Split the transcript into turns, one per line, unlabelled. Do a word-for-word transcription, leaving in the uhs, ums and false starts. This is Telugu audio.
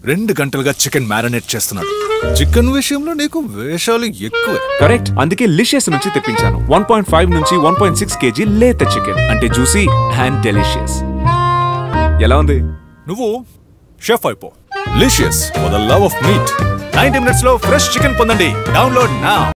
రెండు గంటలుగా చికెన్ మ్యారినేట్ చేస్తున్నాడు. చికెన్ విషయంలో నీకు వేషాలు ఎక్కువే.
కరెక్ట్, అందుకే లిషియస్ నుంచి తెప్పించాను. వన్ పాయింట్ ఫైవ్ నుంచి వన్ పాయింట్ సిక్స్ కేజీ లేత చికెన్, అంటే జ్యూసీ అండ్ డెలిషియస్. ఎలా ఉంది?
నువ్వు షెఫ్ అయిపో. Licious for the love of meat. Ninety minutes లో ఫ్రెష్ చికెన్ పొందండి. Download now.